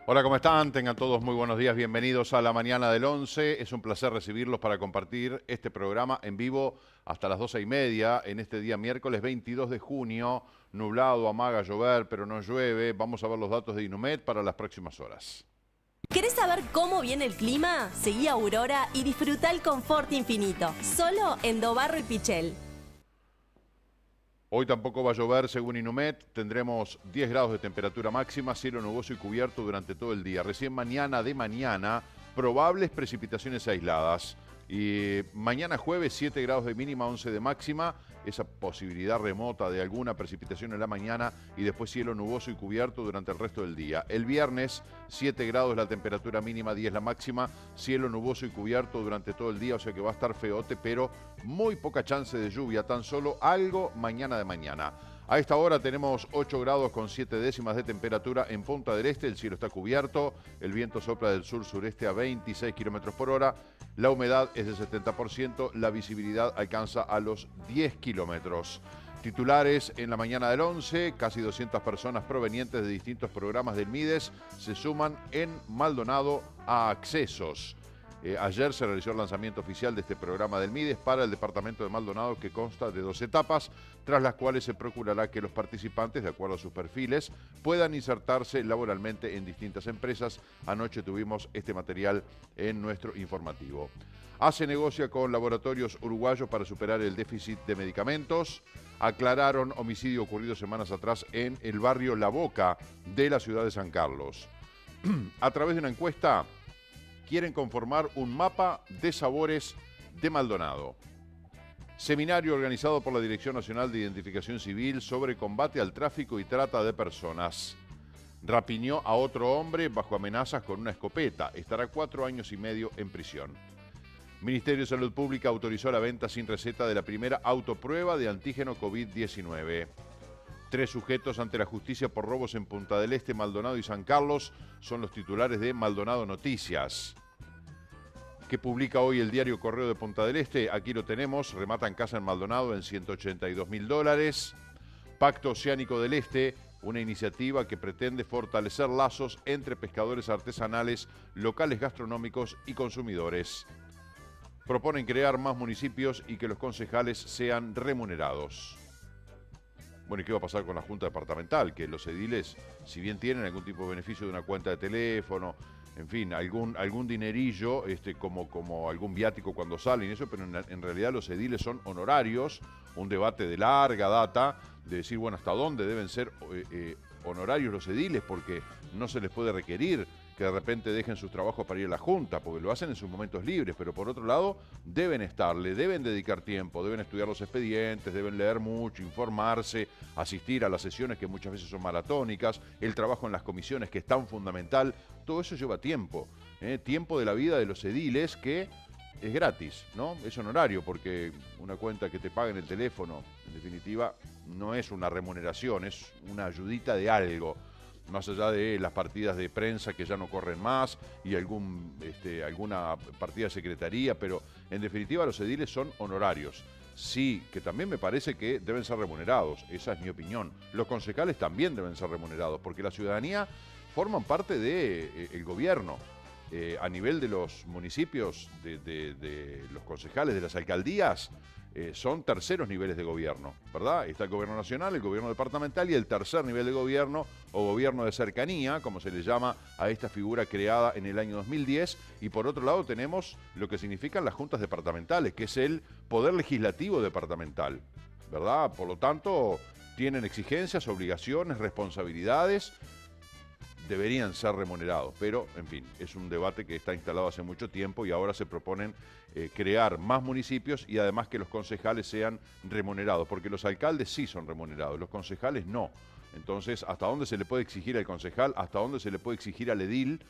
Hola, ¿cómo están? Tengan todos muy buenos días, bienvenidos a la mañana del 11. Es un placer recibirlos para compartir este programa en vivo hasta las 12:30 en este día miércoles 22 de junio. Nublado, amaga llover, pero no llueve. Vamos a ver los datos de Inumet para las próximas horas. ¿Querés saber cómo viene el clima? Seguí a Aurora y disfruta el confort infinito, solo en Dobarro y Pichel. Hoy tampoco va a llover, según Inumet. Tendremos 10 grados de temperatura máxima, cielo nuboso y cubierto durante todo el día. Recién mañana, probables precipitaciones aisladas. Y mañana jueves, 7 grados de mínima, 11 de máxima. Esa posibilidad remota de alguna precipitación en la mañana y después cielo nuboso y cubierto durante el resto del día. El viernes, 7 grados la temperatura mínima, 10 la máxima. Cielo nuboso y cubierto durante todo el día, o sea que va a estar feote, pero muy poca chance de lluvia, tan solo algo mañana de mañana. A esta hora tenemos 8 grados con 7 décimas de temperatura en Punta del Este. El cielo está cubierto, el viento sopla del sur-sureste a 26 kilómetros por hora. La humedad es del 70%, la visibilidad alcanza a los 10 kilómetros. Titulares en la mañana del 11, casi 200 personas provenientes de distintos programas del MIDES se suman en Maldonado a Accesos. Ayer se realizó el lanzamiento oficial de este programa del MIDES para el departamento de Maldonado, que consta de 2 etapas, tras las cuales se procurará que los participantes, de acuerdo a sus perfiles, puedan insertarse laboralmente en distintas empresas. Anoche tuvimos este material en nuestro informativo. ACE negocia con laboratorios uruguayos para superar el déficit de medicamentos. Aclararon homicidio ocurrido semanas atrás en el barrio La Boca de la ciudad de San Carlos. A través de una encuesta, quieren conformar un mapa de sabores de Maldonado. Seminario organizado por la Dirección Nacional de Identificación Civil sobre combate al tráfico y trata de personas. Rapiñó a otro hombre bajo amenazas con una escopeta. Estará 4 años y medio en prisión. Ministerio de Salud Pública autorizó la venta sin receta de la primera autoprueba de antígeno COVID-19. 3 sujetos ante la justicia por robos en Punta del Este, Maldonado y San Carlos son los titulares de Maldonado Noticias, que publica hoy el diario Correo de Punta del Este. Aquí lo tenemos, rematan casa en Maldonado en $182.000. Pacto Oceánico del Este, una iniciativa que pretende fortalecer lazos entre pescadores artesanales, locales gastronómicos y consumidores. Proponen crear más municipios y que los concejales sean remunerados. Bueno, ¿y qué va a pasar con la Junta Departamental? Que los ediles, si bien tienen algún tipo de beneficio de una cuenta de teléfono, en fin, algún dinerillo, como algún viático cuando salen y eso, pero en realidad los ediles son honorarios, un debate de larga data, de decir, bueno, ¿hasta dónde deben ser honorarios los ediles? Porque no se les puede requerir que de repente dejen sus trabajos para ir a la Junta, porque lo hacen en sus momentos libres, pero por otro lado deben estarle, deben dedicar tiempo, deben estudiar los expedientes, deben leer mucho, informarse, asistir a las sesiones que muchas veces son maratónicas, el trabajo en las comisiones que es tan fundamental, todo eso lleva tiempo, tiempo de la vida de los ediles que es gratis, ¿no? Es honorario, porque una cuenta que te paga en el teléfono, en definitiva, no es una remuneración, es una ayudita de algo. Más allá de las partidas de prensa que ya no corren más y alguna partida de secretaría, pero en definitiva los ediles son honorarios. Sí, que también me parece que deben ser remunerados, esa es mi opinión. Los concejales también deben ser remunerados, porque la ciudadanía forman parte del gobierno. A nivel de los municipios, de los concejales, de las alcaldías, son terceros niveles de gobierno, ¿verdad? Está el gobierno nacional, el gobierno departamental y el tercer nivel de gobierno o gobierno de cercanía, como se le llama a esta figura creada en el año 2010. Y por otro lado tenemos lo que significan las juntas departamentales, que es el poder legislativo departamental, ¿verdad? Por lo tanto, tienen exigencias, obligaciones, responsabilidades. Deberían ser remunerados, pero en fin, es un debate que está instalado hace mucho tiempo y ahora se proponen crear más municipios y además que los concejales sean remunerados, porque los alcaldes sí son remunerados, los concejales no. Entonces, ¿hasta dónde se le puede exigir al concejal? ¿Hasta dónde se le puede exigir al edil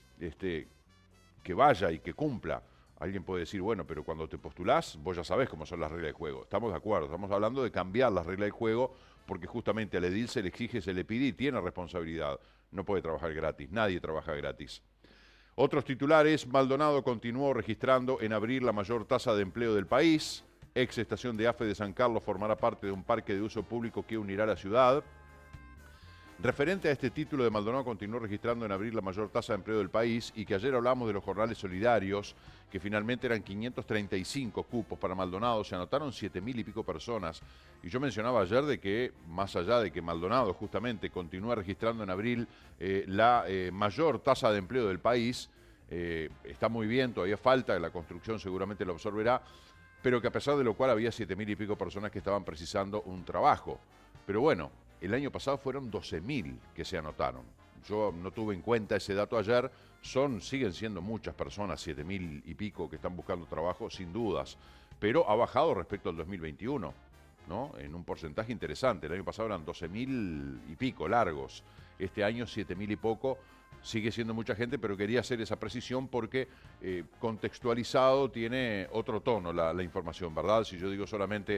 que vaya y que cumpla? Alguien puede decir, bueno, pero cuando te postulás, vos ya sabés cómo son las reglas de juego. Estamos de acuerdo, estamos hablando de cambiar las reglas de juego porque justamente al edil se le exige, se le pide y tiene responsabilidad. No puede trabajar gratis, nadie trabaja gratis. Otros titulares, Maldonado continuó registrando en abril la mayor tasa de empleo del país. Ex estación de AFE de San Carlos formará parte de un parque de uso público que unirá la ciudad. Referente a este título, de Maldonado continuó registrando en abril la mayor tasa de empleo del país y que ayer hablamos de los jornales solidarios, que finalmente eran 535 cupos para Maldonado, se anotaron 7.000 y pico personas. Y yo mencionaba ayer de que, más allá de que Maldonado justamente continúa registrando en abril la mayor tasa de empleo del país, está muy bien, todavía falta, la construcción seguramente lo absorberá, pero que a pesar de lo cual había 7.000 y pico personas que estaban precisando un trabajo. Pero bueno, el año pasado fueron 12.000 que se anotaron. Yo no tuve en cuenta ese dato ayer. Siguen siendo muchas personas, 7.000 y pico, que están buscando trabajo, sin dudas. Pero ha bajado respecto al 2021, ¿no? En un porcentaje interesante. El año pasado eran 12.000 y pico largos. Este año 7.000 y poco. Sigue siendo mucha gente, pero quería hacer esa precisión porque contextualizado tiene otro tono la información, ¿verdad? Si yo digo solamente,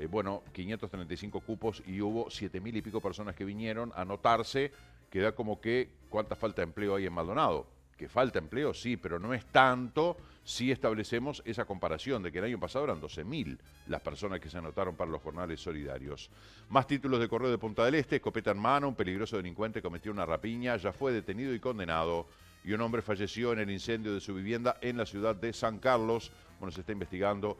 535 cupos y hubo 7.000 y pico personas que vinieron a anotarse, queda como que ¿cuánta falta de empleo hay en Maldonado? Que falta empleo, sí, pero no es tanto si establecemos esa comparación de que el año pasado eran 12.000 las personas que se anotaron para los jornales solidarios. Más títulos de Correo de Punta del Este: escopeta en mano, un peligroso delincuente cometió una rapiña, ya fue detenido y condenado. Y un hombre falleció en el incendio de su vivienda en la ciudad de San Carlos. Bueno, se está investigando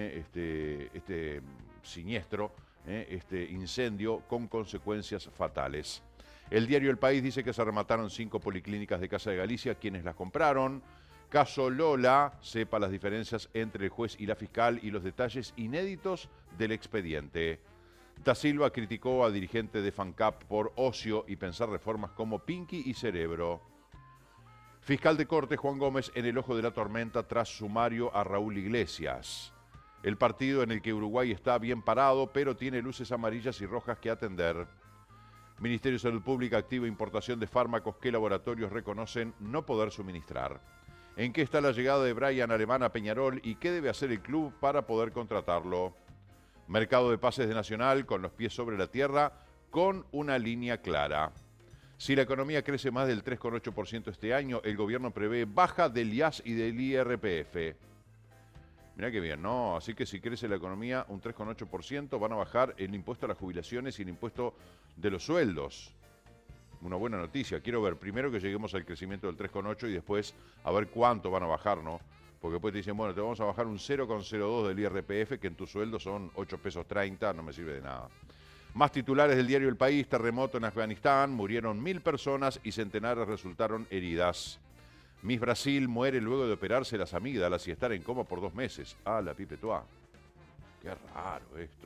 este siniestro, este incendio con consecuencias fatales. El diario El País dice que se remataron 5 policlínicas de Casa de Galicia, quienes las compraron. Caso Lola, sepa las diferencias entre el juez y la fiscal y los detalles inéditos del expediente. Da Silva criticó a dirigente de FANCAP por ocio y pensar reformas como Pinky y Cerebro. Fiscal de Corte Juan Gómez en el ojo de la tormenta tras sumario a Raúl Iglesias. El partido en el que Uruguay está bien parado, pero tiene luces amarillas y rojas que atender. Ministerio de Salud Pública activa importación de fármacos que laboratorios reconocen no poder suministrar. ¿En qué está la llegada de Brian Alemán a Peñarol y qué debe hacer el club para poder contratarlo? Mercado de pases de Nacional con los pies sobre la tierra, con una línea clara. Si la economía crece más del 3,8% este año, el gobierno prevé baja del IAS y del IRPF. Mirá qué bien, ¿no? Así que si crece la economía un 3,8%, van a bajar el impuesto a las jubilaciones y el impuesto de los sueldos. Una buena noticia. Quiero ver primero que lleguemos al crecimiento del 3,8 y después a ver cuánto van a bajar, ¿no? Porque después te dicen, bueno, te vamos a bajar un 0,02 del IRPF, que en tu sueldo son 8 pesos 30, no me sirve de nada. Más titulares del diario El País: terremoto en Afganistán, murieron 1.000 personas y centenares resultaron heridas. Miss Brasil muere luego de operarse las amígdalas y estar en coma por 2 meses. Ah, la pipetoa. Qué raro esto.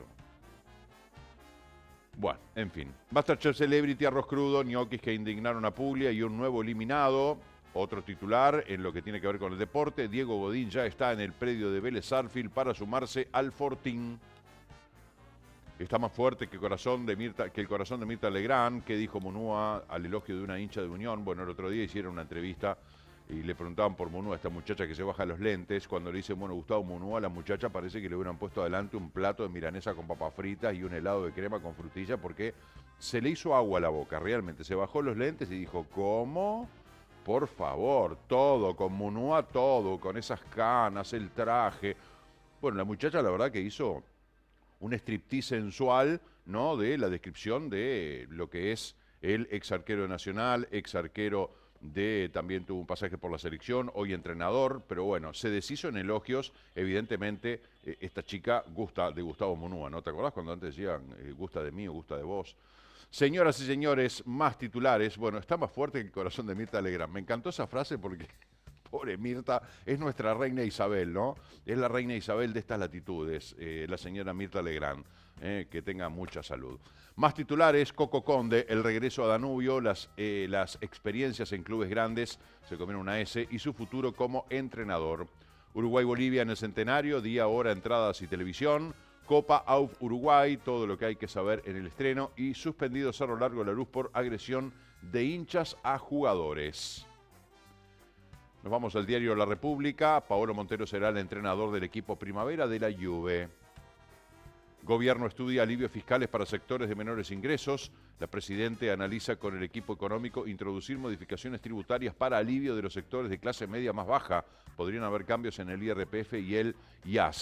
Bueno, en fin. MasterChef Celebrity, arroz crudo, ñoquis que indignaron a Puglia y un nuevo eliminado. Otro titular en lo que tiene que ver con el deporte: Diego Godín ya está en el predio de Vélez Sarsfield para sumarse al Fortín. Está más fuerte que el corazón de Mirta Legrand. ¿Qué dijo Munúa al elogio de una hincha de Unión? Bueno, el otro día hicieron una entrevista y le preguntaban por Munúa, esta muchacha que se baja los lentes. Cuando le dicen, bueno, Gustavo Munúa, la muchacha parece que le hubieran puesto adelante un plato de milanesa con papas fritas y un helado de crema con frutilla, porque se le hizo agua a la boca, realmente. Se bajó los lentes y dijo, ¿cómo? Por favor, todo, con Munúa todo, con esas canas, el traje. Bueno, la muchacha la verdad que hizo un striptease sensual, ¿no? De la descripción de lo que es el ex arquero de Nacional, ex arquero también tuvo un pasaje por la selección, hoy entrenador, pero bueno, se deshizo en elogios. Evidentemente, esta chica gusta de Gustavo Munúa, ¿no? ¿Te acordás cuando antes decían, gusta de mí o gusta de vos? Señoras y señores, más titulares. Bueno, está más fuerte que el corazón de Mirta Legrand. Me encantó esa frase porque, pobre Mirta, es nuestra reina Isabel, ¿no? Es la reina Isabel de estas latitudes, la señora Mirta Legrand. Que tenga mucha salud. Más titulares: Coco Conde, el regreso a Danubio, las experiencias en clubes grandes, se comieron una S, y su futuro como entrenador. Uruguay-Bolivia en el centenario, día, hora, entradas y televisión. Copa AUF Uruguay, todo lo que hay que saber en el estreno. Y suspendido Cerro Largo de la Luz por agresión de hinchas a jugadores. Nos vamos al diario La República. Paolo Montero será el entrenador del equipo Primavera de la Juve. Gobierno estudia alivios fiscales para sectores de menores ingresos. La Presidente analiza con el equipo económico introducir modificaciones tributarias para alivio de los sectores de clase media más baja. Podrían haber cambios en el IRPF y el IAS.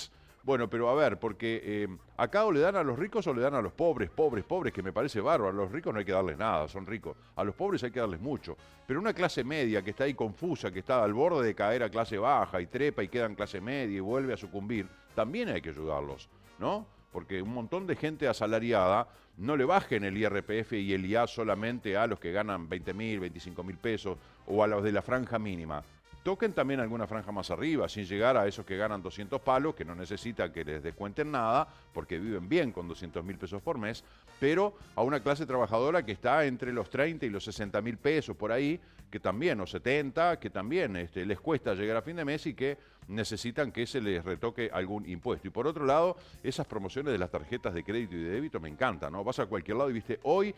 Bueno, pero a ver, porque acá o le dan a los ricos o le dan a los pobres, pobres, que me parece bárbaro. A los ricos no hay que darles nada, son ricos. A los pobres hay que darles mucho. Pero una clase media que está ahí confusa, que está al borde de caer a clase baja y trepa y queda en clase media y vuelve a sucumbir, también hay que ayudarlos, ¿no? Porque un montón de gente asalariada no le bajen el IRPF y el IA solamente a los que ganan 20.000, 25.000 pesos o a los de la franja mínima. Toquen también alguna franja más arriba, sin llegar a esos que ganan 200 palos, que no necesitan que les descuenten nada, porque viven bien con 200.000 pesos por mes, pero a una clase trabajadora que está entre los 30 y los 60.000 pesos por ahí, que también, o 70, que también les cuesta llegar a fin de mes y que necesitan que se les retoque algún impuesto. Y por otro lado, esas promociones de las tarjetas de crédito y de débito me encantan, ¿no? Vas a cualquier lado y viste, hoy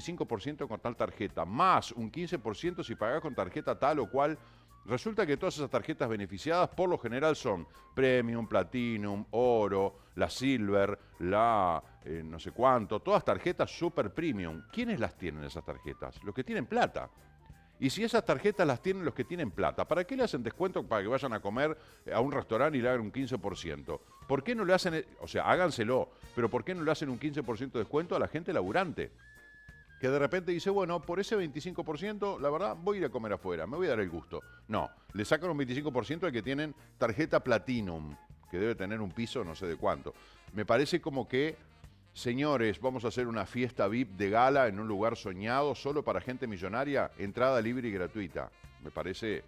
25% con tal tarjeta, más un 15% si pagás con tarjeta tal o cual. Resulta que todas esas tarjetas beneficiadas por lo general son Premium, Platinum, Oro, la Silver, la no sé cuánto, todas tarjetas super premium. ¿Quiénes las tienen esas tarjetas? Los que tienen plata. Y si esas tarjetas las tienen los que tienen plata, ¿para qué le hacen descuento para que vayan a comer a un restaurante y le hagan un 15%? ¿Por qué no le hacen, o sea, háganselo, pero ¿por qué no le hacen un 15% de descuento a la gente laburante? Que de repente dice, bueno, por ese 25%, la verdad, voy a ir a comer afuera, me voy a dar el gusto. No, le sacan un 25% al que tienen tarjeta Platinum, que debe tener un piso no sé de cuánto. Me parece como que, señores, vamos a hacer una fiesta VIP de gala en un lugar soñado, solo para gente millonaria, entrada libre y gratuita. Me parece,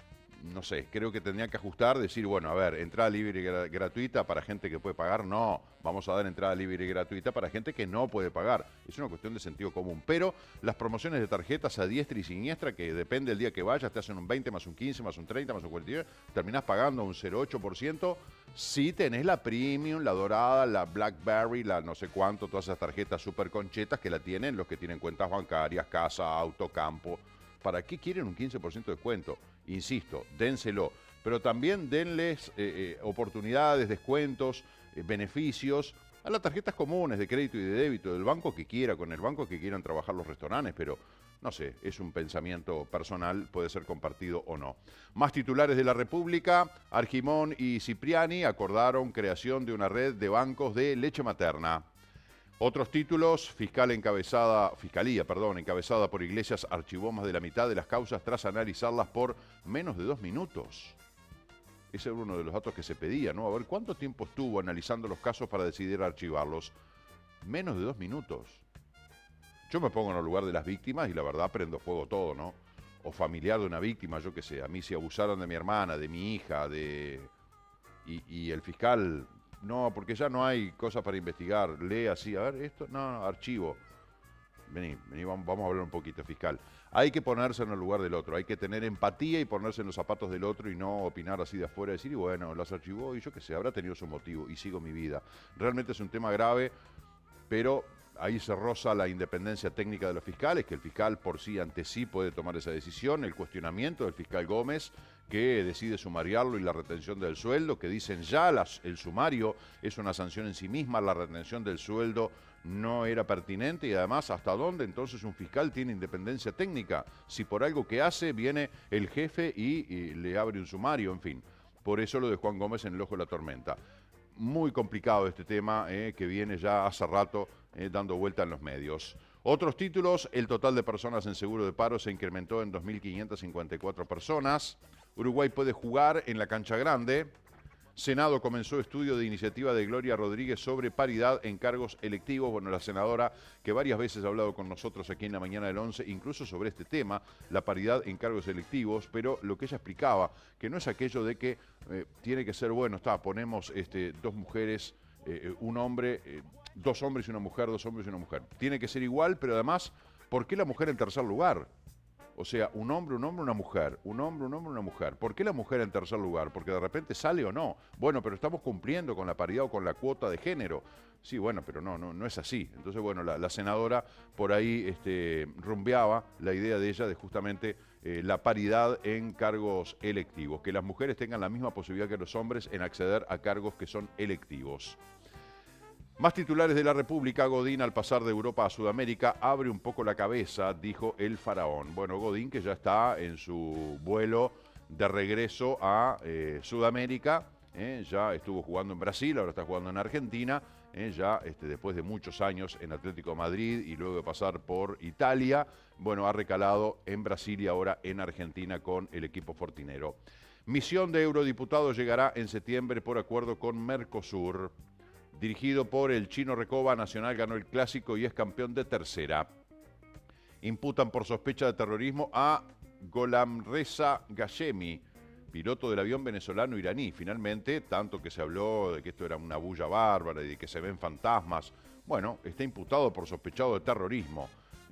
no sé, creo que tendrían que ajustar, decir, bueno, a ver, entrada libre y gratuita para gente que puede pagar, no, vamos a dar entrada libre y gratuita para gente que no puede pagar. Es una cuestión de sentido común, pero las promociones de tarjetas a diestra y siniestra, que depende del día que vayas, te hacen un 20 más un 15 más un 30 más un 49, terminás pagando un 0,8%, si tenés la Premium, la Dorada, la Blackberry, la no sé cuánto, todas esas tarjetas súper conchetas que la tienen los que tienen cuentas bancarias, casa, auto, campo. ¿Para qué quieren un 15% de descuento? Insisto, dénselo, pero también denles oportunidades, descuentos, beneficios a las tarjetas comunes de crédito y de débito del banco que quiera, con el banco que quieran trabajar los restaurantes, pero no sé, es un pensamiento personal, puede ser compartido o no. Más titulares de la República, Argimón y Cipriani acordaron creación de una red de bancos de leche materna. Otros títulos, Fiscalía, encabezada por Iglesias, archivó más de la mitad de las causas tras analizarlas por menos de 2 minutos. Ese era uno de los datos que se pedía, ¿no? A ver, ¿cuánto tiempo estuvo analizando los casos para decidir archivarlos? Menos de 2 minutos. Yo me pongo en el lugar de las víctimas y la verdad prendo fuego todo, ¿no? O familiar de una víctima, yo qué sé. A mí si abusaron de mi hermana, de mi hija, y el fiscal... No, porque ya no hay cosas para investigar. Lee así, a ver, esto, no, archivo. Vení, vamos a hablar un poquito, fiscal. Hay que ponerse en el lugar del otro, hay que tener empatía y ponerse en los zapatos del otro y no opinar así de afuera, decir, y bueno, las archivó y yo qué sé, habrá tenido su motivo y sigo mi vida. Realmente es un tema grave, pero ahí se roza la independencia técnica de los fiscales, que el fiscal por sí ante sí puede tomar esa decisión, el cuestionamiento del fiscal Gómez, que decide sumariarlo y la retención del sueldo, que dicen ya el sumario es una sanción en sí misma, la retención del sueldo no era pertinente y además hasta dónde entonces un fiscal tiene independencia técnica, si por algo que hace viene el jefe y le abre un sumario, en fin. Por eso lo de Juan Gómez en el ojo de la tormenta. Muy complicado este tema que viene ya hace rato dando vuelta en los medios. Otros títulos, el total de personas en seguro de paro se incrementó en 2.554 personas. Uruguay puede jugar en la cancha grande. Senado comenzó estudio de iniciativa de Gloria Rodríguez sobre paridad en cargos electivos. Bueno, la senadora que varias veces ha hablado con nosotros aquí en la mañana del 11, incluso sobre este tema, la paridad en cargos electivos, pero lo que ella explicaba, que no es aquello de que tiene que ser, bueno, ponemos 2 mujeres, un hombre, 2 hombres y una mujer, 2 hombres y una mujer. Tiene que ser igual, pero además, ¿por qué la mujer en tercer lugar? O sea, un hombre, una mujer, un hombre, una mujer. ¿Por qué la mujer en tercer lugar? Porque de repente sale o no. Bueno, pero estamos cumpliendo con la paridad o con la cuota de género. Sí, bueno, pero no es así. Entonces, bueno, la senadora por ahí rumbeaba la idea de ella de justamente la paridad en cargos electivos. Que las mujeres tengan la misma posibilidad que los hombres en acceder a cargos que son electivos. Más titulares de la República. Godín, al pasar de Europa a Sudamérica, abre un poco la cabeza, dijo el faraón. Bueno, Godín, que ya está en su vuelo de regreso a Sudamérica, ya estuvo jugando en Brasil, ahora está jugando en Argentina, ya después de muchos años en Atlético de Madrid y luego de pasar por Italia, bueno, ha recalado en Brasil y ahora en Argentina con el equipo fortinero. Misión de eurodiputados llegará en septiembre por acuerdo con Mercosur. Dirigido por el chino Recoba, Nacional ganó el clásico y es campeón de tercera. Imputan por sospecha de terrorismo a Gholamreza Ghashemi, piloto del avión venezolano-iraní. Finalmente, tanto que se habló de que esto era una bulla bárbara y de que se ven fantasmas, bueno, está imputado por sospechado de terrorismo.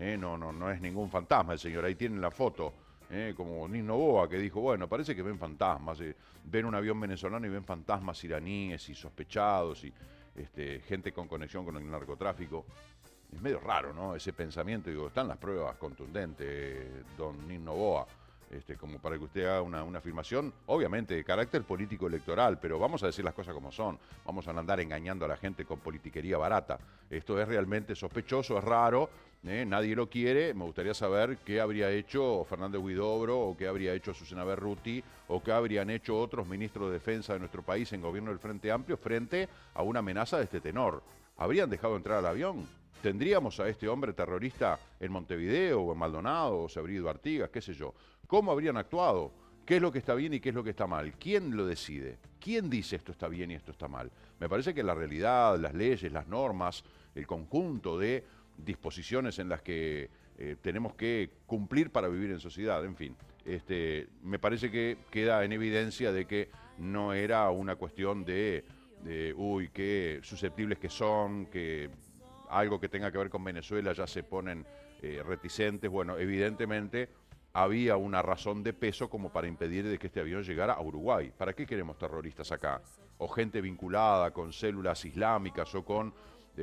No es ningún fantasma el señor, ahí tienen la foto. Como Nino Noboa, que dijo, bueno, parece que ven fantasmas, ven un avión venezolano y ven fantasmas iraníes y sospechados y gente con conexión con el narcotráfico. Es medio raro, ¿no? Ese pensamiento, digo, están las pruebas contundentes, don Nino Noboa, como para que usted haga una afirmación, obviamente de carácter político electoral, pero vamos a decir las cosas como son, vamos a andar engañando a la gente con politiquería barata. Esto es realmente sospechoso, es raro, nadie lo quiere. Me gustaría saber qué habría hecho Fernández Huidobro o qué habría hecho Susana Berruti o qué habrían hecho otros ministros de defensa de nuestro país en gobierno del Frente Amplio frente a una amenaza de este tenor. ¿Habrían dejado entrar al avión? ¿Tendríamos a este hombre terrorista en Montevideo o en Maldonado o Sabrido Artigas, qué sé yo? ¿Cómo habrían actuado? ¿Qué es lo que está bien y qué es lo que está mal? ¿Quién lo decide? ¿Quién dice esto está bien y esto está mal? Me parece que la realidad, las leyes, las normas, el conjunto de disposiciones en las que tenemos que cumplir para vivir en sociedad, en fin, me parece que queda en evidencia de que no era una cuestión de uy, qué susceptibles que son, que algo que tenga que ver con Venezuela ya se ponen reticentes. Bueno, evidentemente había una razón de peso como para impedir de que este avión llegara a Uruguay. ¿Para qué queremos terroristas acá? O gente vinculada con células islámicas o con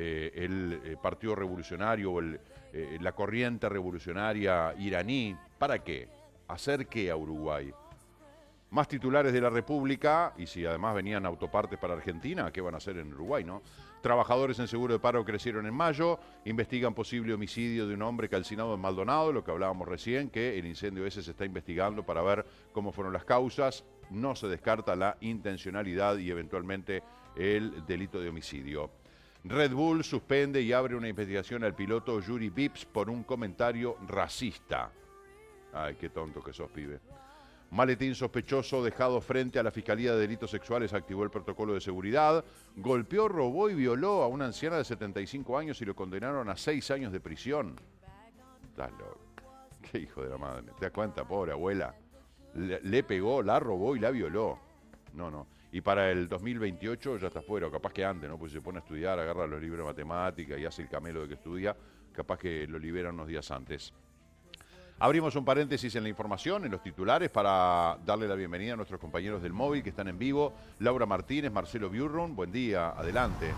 el Partido Revolucionario o la corriente revolucionaria iraní. ¿Para qué? ¿Hacer qué a Uruguay? Más titulares de la República, y si además venían autopartes para Argentina, ¿qué van a hacer en Uruguay, no? Trabajadores en seguro de paro crecieron en mayo, investigan posible homicidio de un hombre calcinado en Maldonado, lo que hablábamos recién, que el incendio ese se está investigando para ver cómo fueron las causas. No se descarta la intencionalidad y eventualmente el delito de homicidio. Red Bull suspende y abre una investigación al piloto Yuri Vips por un comentario racista. Ay, qué tonto que sos, pibe. Maletín sospechoso dejado frente a la Fiscalía de Delitos Sexuales activó el protocolo de seguridad. Golpeó, robó y violó a una anciana de 75 años y lo condenaron a 6 años de prisión. Estás loco. Qué hijo de la madre. ¿Te das cuenta, pobre abuela? Le pegó, la robó y la violó. No. Y para el 2028 ya está fuera, o capaz que antes, ¿no? Pues se pone a estudiar, agarra los libros de matemáticas y hace el camelo de que estudia. Capaz que lo liberan unos días antes. Abrimos un paréntesis en la información, en los titulares, para darle la bienvenida a nuestros compañeros del móvil que están en vivo. Laura Martínez, Marcelo Biurrun, buen día, adelante.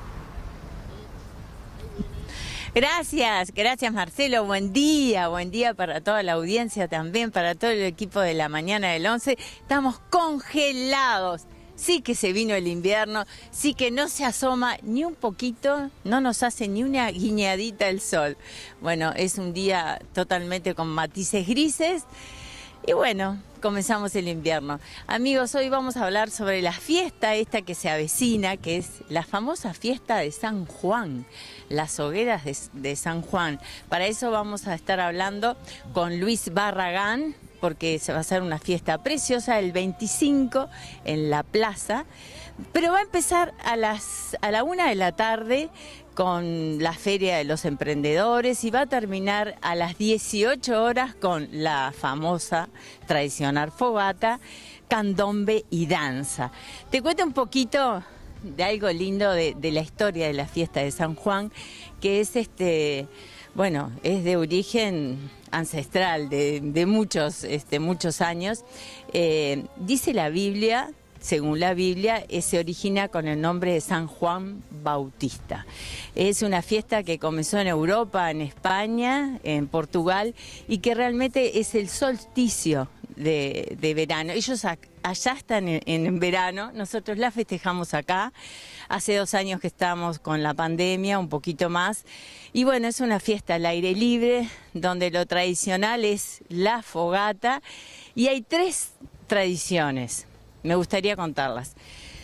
Gracias Marcelo, buen día para toda la audiencia también, para todo el equipo de la mañana del 11. Estamos congelados. Sí que se vino el invierno, sí que no se asoma ni un poquito, no nos hace ni una guiñadita el sol. Bueno, es un día totalmente con matices grises y bueno, comenzamos el invierno. Amigos, hoy vamos a hablar sobre la fiesta esta que se avecina, que es la famosa fiesta de San Juan, las hogueras de San Juan. Para eso vamos a estar hablando con Luis Barragán, porque se va a hacer una fiesta preciosa el 25 en la plaza, pero va a empezar a la 1 de la tarde con la Feria de los Emprendedores y va a terminar a las 18 horas con la famosa tradicional fogata, candombe y danza. Te cuento un poquito de algo lindo de la historia de la fiesta de San Juan, que es bueno, es de origen ancestral, de muchos años. Dice la Biblia, según la Biblia, se origina con el nombre de San Juan Bautista. Es una fiesta que comenzó en Europa, en España, en Portugal, y que realmente es el solsticio de verano. Ellos allá están en verano, nosotros la festejamos acá. Hace 2 años que estamos con la pandemia, un poquito más. Y bueno, es una fiesta al aire libre, donde lo tradicional es la fogata. Y hay 3 tradiciones, me gustaría contarlas.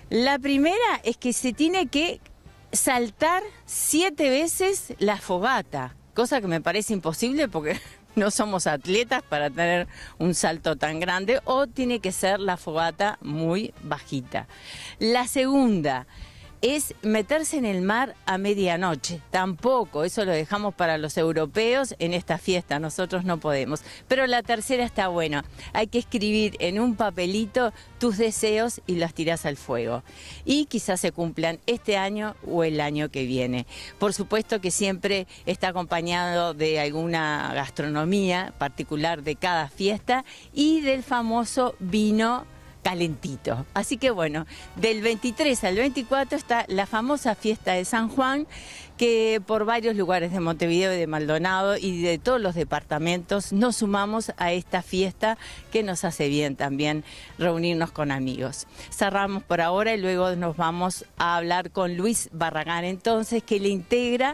La primera es que se tiene que saltar 7 veces la fogata, cosa que me parece imposible porque no somos atletas para tener un salto tan grande, o tiene que ser la fogata muy bajita. La segunda es meterse en el mar a medianoche. Tampoco, eso lo dejamos para los europeos en esta fiesta, nosotros no podemos. Pero la tercera está buena, hay que escribir en un papelito tus deseos y los tirás al fuego. Y quizás se cumplan este año o el año que viene. Por supuesto que siempre está acompañado de alguna gastronomía particular de cada fiesta y del famoso vino calentito. Así que bueno, del 23 al 24 está la famosa fiesta de San Juan, que por varios lugares de Montevideo y de Maldonado y de todos los departamentos nos sumamos a esta fiesta que nos hace bien también reunirnos con amigos. Cerramos por ahora y luego nos vamos a hablar con Luis Barragán, entonces, que le integra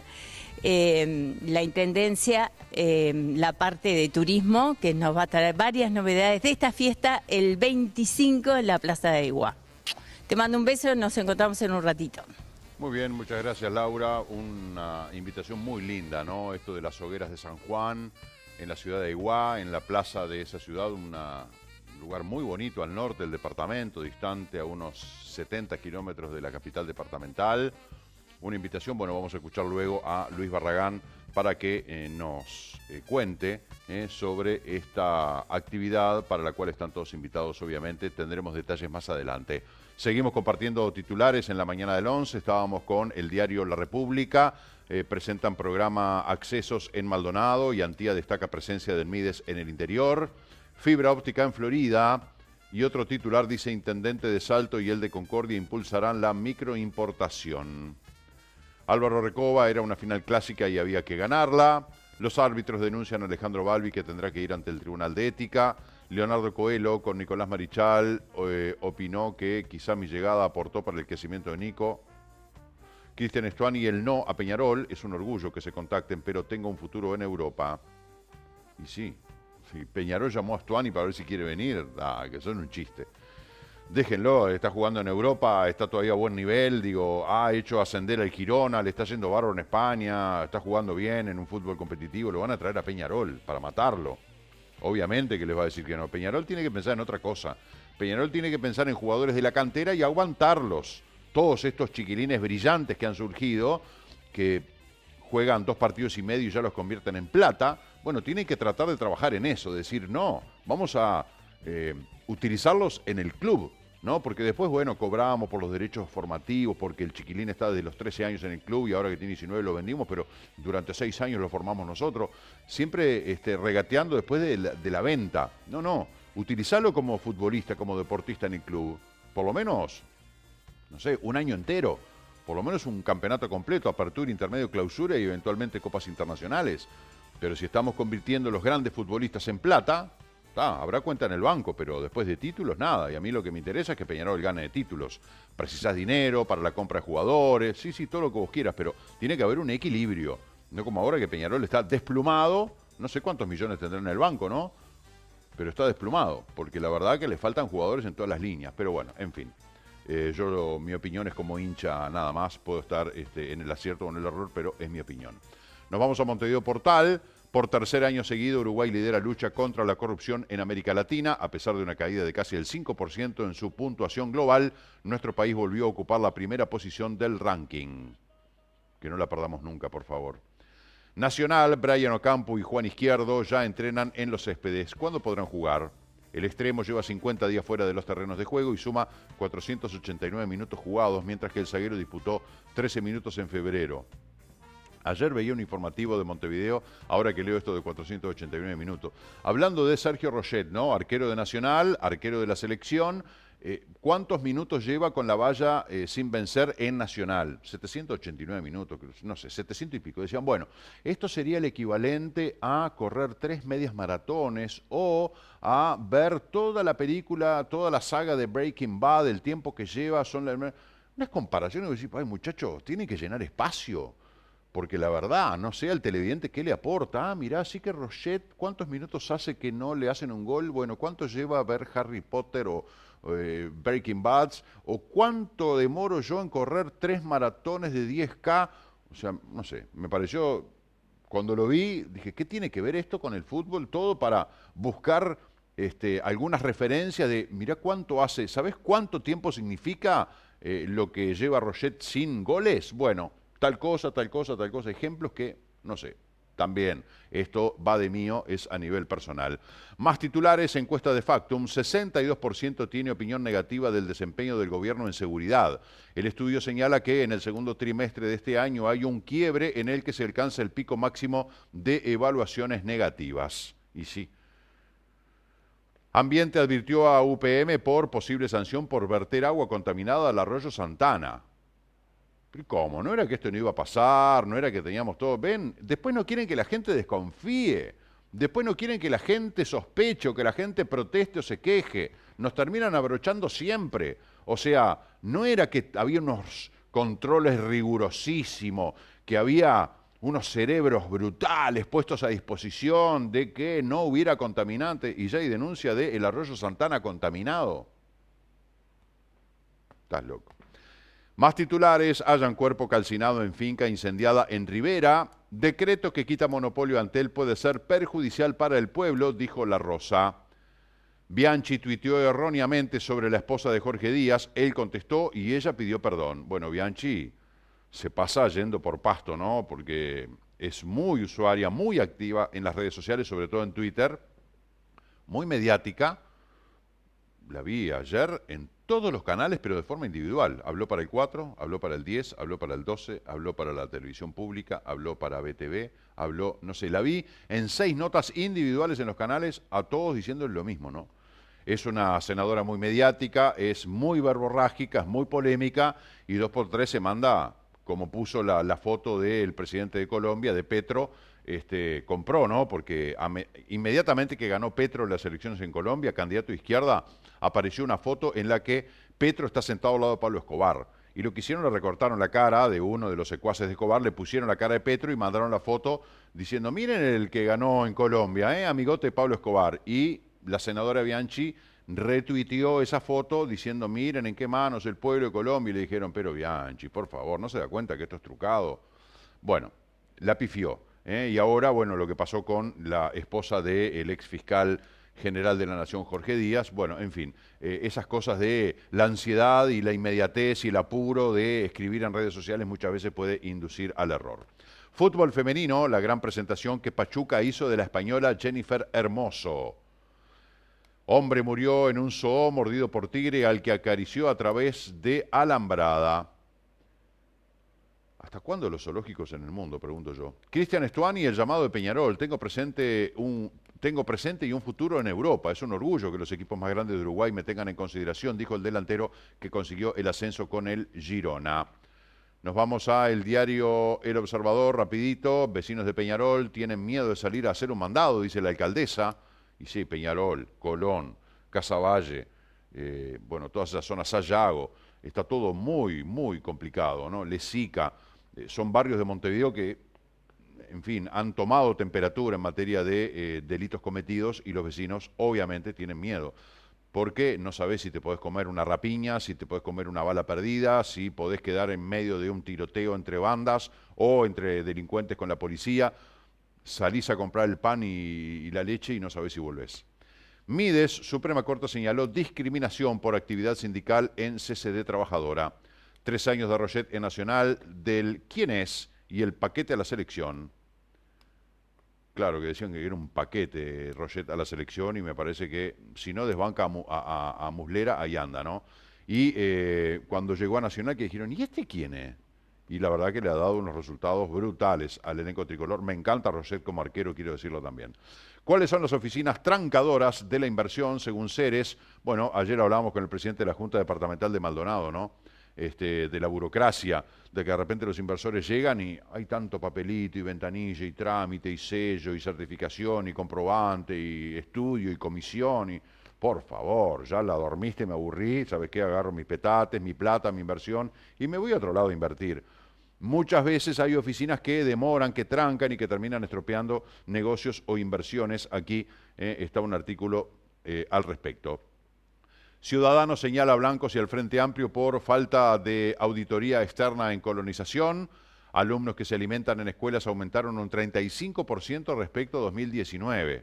la Intendencia, la parte de turismo, que nos va a traer varias novedades de esta fiesta el 25 en la Plaza de Iguá. Te mando un beso, nos encontramos en un ratito. Muy bien, muchas gracias, Laura. Una invitación muy linda, ¿no? Esto de las hogueras de San Juan en la ciudad de Iguá, en la plaza de esa ciudad, un lugar muy bonito al norte del departamento, distante a unos 70 kilómetros de la capital departamental. Una invitación, bueno, vamos a escuchar luego a Luis Barragán para que nos cuente sobre esta actividad para la cual están todos invitados, obviamente. Tendremos detalles más adelante. Seguimos compartiendo titulares en la mañana del 11. Estábamos con el diario La República. Presentan programa Accesos en Maldonado y Antía destaca presencia del Mides en el interior. Fibra óptica en Florida. Y otro titular dice: Intendente de Salto y el de Concordia impulsarán la microimportación. Álvaro Recoba, era una final clásica y había que ganarla. Los árbitros denuncian a Alejandro Balbi, que tendrá que ir ante el Tribunal de Ética. Leonardo Coelho, con Nicolás Marichal, opinó que quizá mi llegada aportó para el crecimiento de Nico. Cristian Stuani, el no a Peñarol, es un orgullo que se contacten, pero tengo un futuro en Europa. Y sí, Peñarol llamó a Stuani para ver si quiere venir, que son un chiste. Déjenlo, está jugando en Europa, está todavía a buen nivel, digo, ha hecho ascender al Girona, le está yendo bárbaro en España, está jugando bien en un fútbol competitivo, lo van a traer a Peñarol para matarlo. Obviamente que les va a decir que no. Peñarol tiene que pensar en otra cosa. Peñarol tiene que pensar en jugadores de la cantera y aguantarlos. Todos estos chiquilines brillantes que han surgido, que juegan 2 partidos y medio y ya los convierten en plata, bueno, tienen que tratar de trabajar en eso, decir, no, vamos a utilizarlos en el club, ¿no? Porque después, bueno, cobramos por los derechos formativos, porque el chiquilín está desde los 13 años en el club y ahora que tiene 19 lo vendimos, pero durante 6 años lo formamos nosotros, siempre regateando después de la venta. No, utilizarlo como futbolista, como deportista en el club, por lo menos, no sé, un año entero, por lo menos un campeonato completo, apertura, intermedio, clausura y eventualmente copas internacionales. Pero si estamos convirtiendo los grandes futbolistas en plata, habrá cuenta en el banco, pero después de títulos, nada. Y a mí lo que me interesa es que Peñarol gane de títulos. Precisás dinero para la compra de jugadores, sí, todo lo que vos quieras, pero tiene que haber un equilibrio. No como ahora que Peñarol está desplumado, no sé cuántos millones tendrá en el banco, ¿no? Pero está desplumado, porque la verdad que le faltan jugadores en todas las líneas. Pero bueno, en fin. Mi opinión es como hincha nada más. Puedo estar en el acierto o en el error, pero es mi opinión. Nos vamos a Montevideo Portal. Por tercer año seguido, Uruguay lidera lucha contra la corrupción en América Latina. A pesar de una caída de casi el 5% en su puntuación global, nuestro país volvió a ocupar la primera posición del ranking. Que no la perdamos nunca, por favor. Nacional, Brian Ocampo y Juan Izquierdo ya entrenan en los céspedes. ¿Cuándo podrán jugar? El extremo lleva 50 días fuera de los terrenos de juego y suma 489 minutos jugados, mientras que el zaguero disputó 13 minutos en febrero. Ayer veía un informativo de Montevideo, ahora que leo esto de 489 minutos. Hablando de Sergio Rochet, ¿no? Arquero de Nacional, arquero de la selección. ¿Cuántos minutos lleva con la valla sin vencer en Nacional? 789 minutos, no sé, 700 y pico. Decían, bueno, esto sería el equivalente a correr 3 medias maratones o a ver toda la película, toda la saga de Breaking Bad, el tiempo que lleva. Son unas comparaciones que decís, ay muchachos, tienen que llenar espacio. porque la verdad, no sé al televidente qué le aporta. Ah, mirá, sí que Roget, ¿cuántos minutos hace que no le hacen un gol? Bueno, ¿cuánto lleva a ver Harry Potter o Breaking Bad? ¿O cuánto demoro yo en correr 3 maratones de 10K? O sea, no sé, me pareció, cuando lo vi, dije, ¿qué tiene que ver esto con el fútbol? Todo para buscar algunas referencias de, mirá cuánto hace, ¿sabés cuánto tiempo significa lo que lleva Roget sin goles? Bueno, tal cosa, tal cosa, tal cosa. Ejemplos que, no sé, también esto va de mío, es a nivel personal. Más titulares, encuesta de Factum, 62% tiene opinión negativa del desempeño del gobierno en seguridad. El estudio señala que en el segundo trimestre de este año hay un quiebre en el que se alcanza el pico máximo de evaluaciones negativas. Y sí. Ambiente advirtió a UPM por posible sanción por verter agua contaminada al arroyo Santana. ¿Cómo? ¿No era que esto no iba a pasar? ¿No era que teníamos todo? Ven, después no quieren que la gente desconfíe. Después no quieren que la gente sospeche o que la gente proteste o se queje. Nos terminan abrochando siempre. O sea, no era que había unos controles rigurosísimos, que había unos cerebros brutales puestos a disposición de que no hubiera contaminante y ya hay denuncia de el arroyo Santana contaminado. Estás loco. Más titulares, hallan cuerpo calcinado en finca incendiada en Rivera. Decreto que quita monopolio Antel puede ser perjudicial para el pueblo, dijo La Rosa. Bianchi tuiteó erróneamente sobre la esposa de Jorge Díaz. Él contestó y ella pidió perdón. Bueno, Bianchi se pasa yendo por pasto, ¿no? Porque es muy usuaria, muy activa en las redes sociales, sobre todo en Twitter. Muy mediática. La vi ayer en todos los canales, pero de forma individual. Habló para el 4, habló para el 10, habló para el 12, habló para la televisión pública, habló para BTV, habló, no sé, la vi en 6 notas individuales en los canales, a todos diciendo lo mismo, ¿no? Es una senadora muy mediática, es muy verborrágica, es muy polémica, y 2x3 se manda, como puso la foto del presidente de Colombia, de Petro, compró, ¿no? Porque inmediatamente que ganó Petro las elecciones en Colombia, candidato de izquierda, apareció una foto en la que Petro está sentado al lado de Pablo Escobar. Y lo que hicieron, le recortaron la cara de uno de los secuaces de Escobar, le pusieron la cara de Petro y mandaron la foto diciendo, miren el que ganó en Colombia, amigote Pablo Escobar. Y la senadora Bianchi retuiteó esa foto diciendo, miren en qué manos el pueblo de Colombia. Y le dijeron, pero Bianchi, por favor, ¿no se da cuenta que esto es trucado? Bueno, la pifió. Y ahora, bueno, lo que pasó con la esposa del ex fiscal general de la Nación, Jorge Díaz, bueno, en fin, esas cosas de la ansiedad y la inmediatez y el apuro de escribir en redes sociales muchas veces puede inducir al error. Fútbol femenino, la gran presentación que Pachuca hizo de la española Jennifer Hermoso. Hombre murió en un zoo mordido por tigre al que acarició a través de alambrada. ¿Hasta cuándo los zoológicos en el mundo? Pregunto yo. Cristian Stuani, el llamado de Peñarol. Tengo presente y un futuro en Europa. Es un orgullo que los equipos más grandes de Uruguay me tengan en consideración, dijo el delantero que consiguió el ascenso con el Girona. Nos vamos a el diario El Observador, rapidito. Vecinos de Peñarol tienen miedo de salir a hacer un mandado, dice la alcaldesa. Y sí, Peñarol, Colón, Casaballe, bueno, todas esas zonas, Sayago, está todo muy, muy complicado, ¿no? Lesica, son barrios de Montevideo que, en fin, han tomado temperatura en materia de delitos cometidos y los vecinos obviamente tienen miedo. Porque no sabés si te podés comer una rapiña, si te podés comer una bala perdida, si podés quedar en medio de un tiroteo entre bandas o entre delincuentes con la policía. Salís a comprar el pan y la leche y no sabés si volvés. Mides, Suprema Corte señaló discriminación por actividad sindical en CCD Trabajadora. 3 años de Roget en Nacional del quién es y el paquete a la selección. Claro que decían que era un paquete Roget a la selección y me parece que si no desbanca a Muslera, ahí anda, ¿no? Y cuando llegó a Nacional que dijeron, ¿y este quién es? Y la verdad que le ha dado unos resultados brutales al elenco tricolor. Me encanta Roget como arquero, quiero decirlo también. ¿Cuáles son las oficinas trancadoras de la inversión según Ceres? Bueno, ayer hablábamos con el presidente de la Junta Departamental de Maldonado, ¿no? De la burocracia, de que de repente los inversores llegan y hay tanto papelito y ventanilla y trámite y sello y certificación y comprobante y estudio y comisión y... Por favor, ya la dormiste, me aburrí, ¿sabes qué? Agarro mis petates, mi plata, mi inversión y me voy a otro lado a invertir. Muchas veces hay oficinas que demoran, que trancan y que terminan estropeando negocios o inversiones. Aquí está un artículo al respecto. Ciudadanos señala a Blancos y al Frente Amplio por falta de auditoría externa en colonización. Alumnos que se alimentan en escuelas aumentaron un 35% respecto a 2019.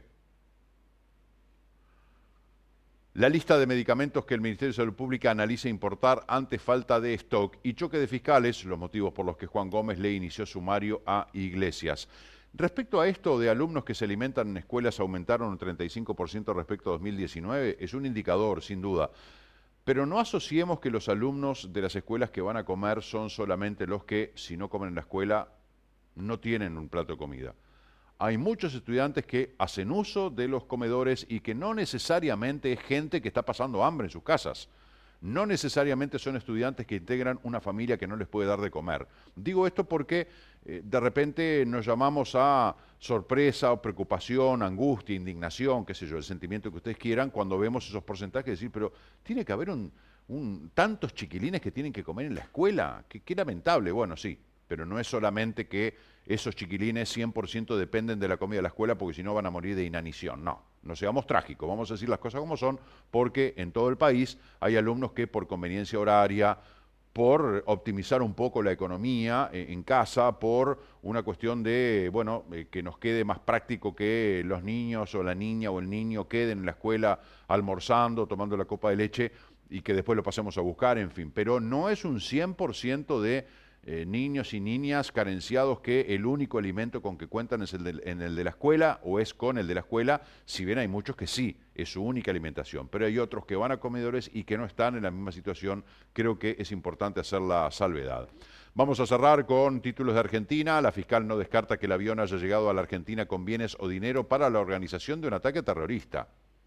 La lista de medicamentos que el Ministerio de Salud Pública analiza importar ante falta de stock y choque de fiscales, los motivos por los que Juan Gómez le inició sumario a Iglesias. Respecto a esto de alumnos que se alimentan en escuelas aumentaron un 35% respecto a 2019, es un indicador, sin duda. Pero no asociemos que los alumnos de las escuelas que van a comer son solamente los que, si no comen en la escuela, no tienen un plato de comida. Hay muchos estudiantes que hacen uso de los comedores y que no necesariamente es gente que está pasando hambre en sus casas. No necesariamente son estudiantes que integran una familia que no les puede dar de comer. Digo esto porque de repente nos llamamos a sorpresa, preocupación, angustia, indignación, qué sé yo, el sentimiento que ustedes quieran cuando vemos esos porcentajes y decir, pero tiene que haber tantos chiquilines que tienen que comer en la escuela. Qué lamentable. Bueno, sí, pero no es solamente que esos chiquilines 100% dependen de la comida de la escuela porque si no van a morir de inanición. No seamos trágicos, vamos a decir las cosas como son, porque en todo el país hay alumnos que por conveniencia horaria, por optimizar un poco la economía en casa, por una cuestión de, bueno, que nos quede más práctico que los niños o la niña o el niño queden en la escuela almorzando, tomando la copa de leche y que después lo pasemos a buscar, en fin. Pero no es un 100% de niños y niñas carenciados que el único alimento con que cuentan es en el de la escuela o es con el de la escuela, si bien hay muchos que sí, es su única alimentación, pero hay otros que van a comedores y que no están en la misma situación. Creo que es importante hacer la salvedad. Vamos a cerrar con títulos de Argentina. La fiscal no descarta que el avión haya llegado a la Argentina con bienes o dinero para la organización de un ataque terrorista.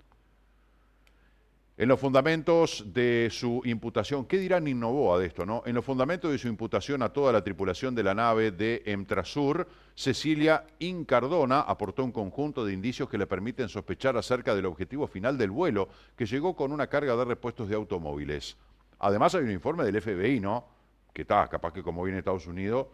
En los fundamentos de su imputación, ¿qué dirá Novoa de esto, no? En los fundamentos de su imputación a toda la tripulación de la nave de Emtrasur, Cecilia Incardona aportó un conjunto de indicios que le permiten sospechar acerca del objetivo final del vuelo, que llegó con una carga de repuestos de automóviles. Además hay un informe del FBI, ¿no? Que está, capaz que como viene Estados Unidos,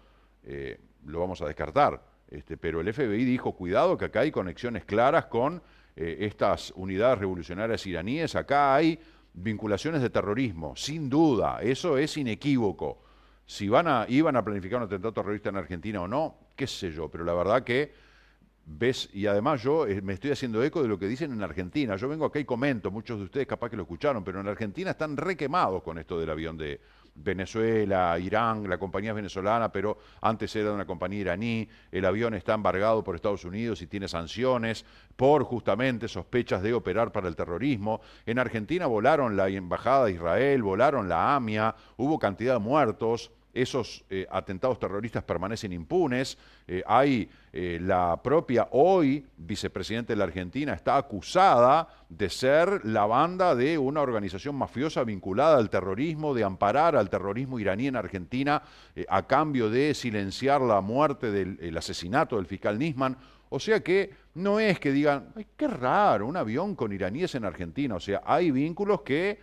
lo vamos a descartar. Pero el FBI dijo, cuidado que acá hay conexiones claras con estas unidades revolucionarias iraníes. Acá hay vinculaciones de terrorismo, sin duda, eso es inequívoco. Si iban a planificar un atentado terrorista en Argentina o no, qué sé yo, pero la verdad que ves, y además yo me estoy haciendo eco de lo que dicen en Argentina. Yo vengo acá y comento, muchos de ustedes capaz que lo escucharon, pero en Argentina están requemados con esto del avión de Venezuela, Irán, la compañía es venezolana, pero antes era una compañía iraní. El avión está embargado por Estados Unidos y tiene sanciones por justamente sospechas de operar para el terrorismo. En Argentina volaron la Embajada de Israel, volaron la AMIA, hubo cantidad de muertos. Esos atentados terroristas permanecen impunes. Hay la propia hoy vicepresidenta de la Argentina está acusada de ser la banda de una organización mafiosa vinculada al terrorismo, de amparar al terrorismo iraní en Argentina a cambio de silenciar la muerte el asesinato del fiscal Nisman. O sea que no es que digan, ay, qué raro, un avión con iraníes en Argentina. O sea, hay vínculos que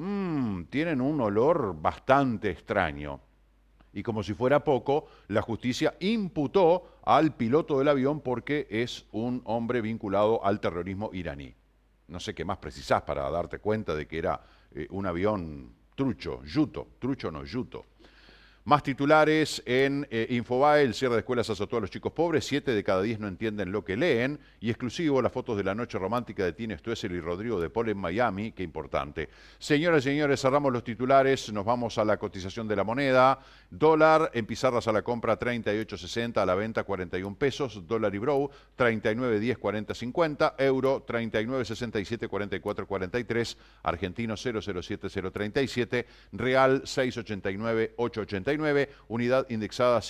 tienen un olor bastante extraño. Y como si fuera poco, la justicia imputó al piloto del avión porque es un hombre vinculado al terrorismo iraní. No sé qué más precisás para darte cuenta de que era un avión trucho, yuto. Más titulares en Infobae: el cierre de escuelas azotó a los chicos pobres, 7 de cada 10 no entienden lo que leen. Y exclusivo, las fotos de la noche romántica de Tini Stoessel y Rodrigo de Paul en Miami, qué importante. Señoras y señores, cerramos los titulares, nos vamos a la cotización de la moneda. Dólar en pizarras a la compra 38.60, a la venta 41 pesos. Dólar y bro 39.10, 40.50. Euro 39.67, 44.43. Argentino 007.037. Real 6.89, 8.89. Unidad indexada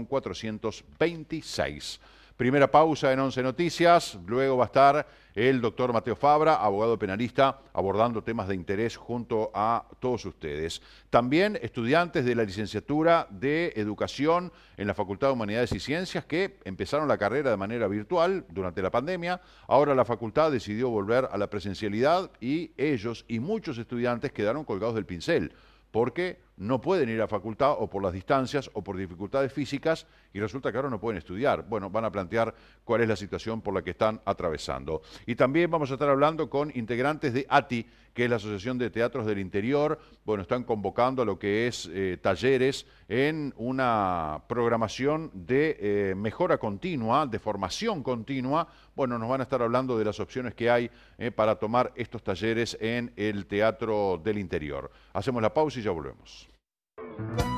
5,426. Primera pausa en 11 Noticias. Luego va a estar el doctor Mateo Fabra, abogado penalista, abordando temas de interés junto a todos ustedes. También estudiantes de la licenciatura de Educación en la Facultad de Humanidades y Ciencias que empezaron la carrera de manera virtual durante la pandemia. Ahora la facultad decidió volver a la presencialidad y ellos y muchos estudiantes quedaron colgados del pincel porque no pueden ir a facultad o por las distancias o por dificultades físicas y resulta que ahora no pueden estudiar. Bueno, van a plantear cuál es la situación por la que están atravesando. Y también vamos a estar hablando con integrantes de ATI, que es la Asociación de Teatros del Interior. Bueno, están convocando a lo que es talleres en una programación de mejora continua, de formación continua. Bueno, nos van a estar hablando de las opciones que hay para tomar estos talleres en el Teatro del Interior. Hacemos la pausa y ya volvemos.